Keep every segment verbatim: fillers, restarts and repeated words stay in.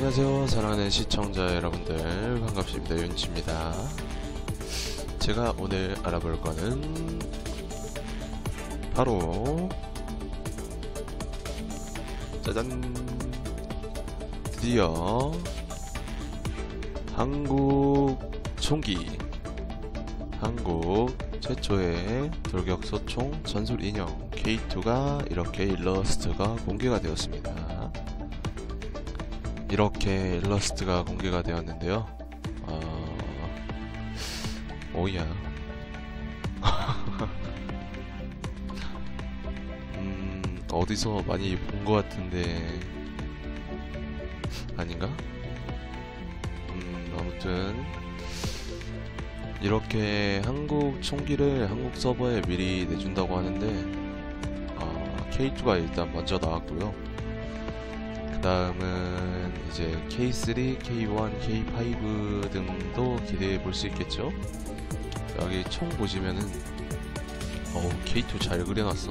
안녕하세요, 사랑하는 시청자 여러분들, 반갑습니다. 윤치입니다. 제가 오늘 알아볼 거는 바로 짜잔, 드디어 한국 총기, 한국 최초의 돌격소총 전술 인형 케이 투가 이렇게 일러스트가 공개가 되었습니다. 이렇게 일러스트가 공개가 되었는데요. 어... 오야. 음, 어디서 많이 본 것 같은데 아닌가? 음, 아무튼 이렇게 한국 총기를 한국 서버에 미리 내준다고 하는데 어, 케이 투가 일단 먼저 나왔고요. 그 다음은 이제 케이 쓰리, 케이 원, 케이 파이브 등도 기대해 볼 수 있겠죠. 여기 총 보시면은 어우, 케이 투 잘 그려놨어.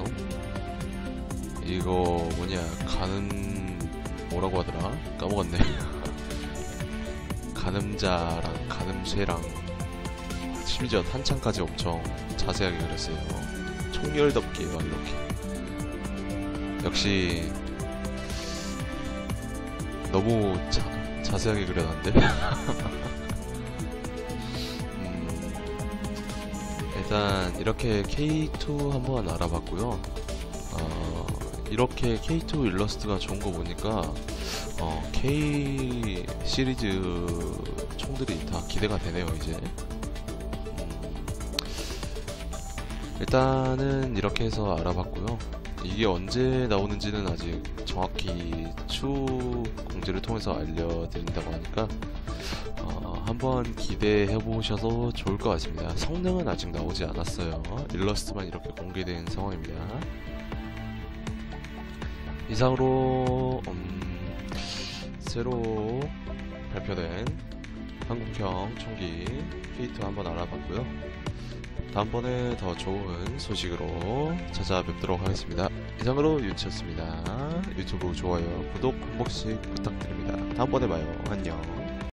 이거 뭐냐, 가늠 뭐라고 하더라? 까먹었네. 가늠자랑 가늠쇠랑 심지어 탄창까지 엄청 자세하게 그렸어요. 총열덮개 막 이렇게. 역시 너무 자, 자세하게 그려놨는데. 음, 일단 이렇게 케이 투 한번 알아봤고요. 어, 이렇게 케이 투 일러스트가 좋은 거 보니까 어, K 시리즈 총들이 다 기대가 되네요. 이제 음, 일단은 이렇게 해서 알아봤고요. 이게 언제 나오는지는 아직 정확히 추후 공지를 통해서 알려드린다고 하니까 어, 한번 기대해 보셔도 좋을 것 같습니다. 성능은 아직 나오지 않았어요. 일러스트만 이렇게 공개된 상황입니다. 이상으로 음, 새로 발표된 한국형 총기 케이 투 한번 알아봤고요. 다음번에 더 좋은 소식으로 찾아뵙도록 하겠습니다. 이상으로 윤치였습니다. 유튜브 좋아요, 구독 한 번씩 부탁드립니다. 다음번에 봐요. 안녕.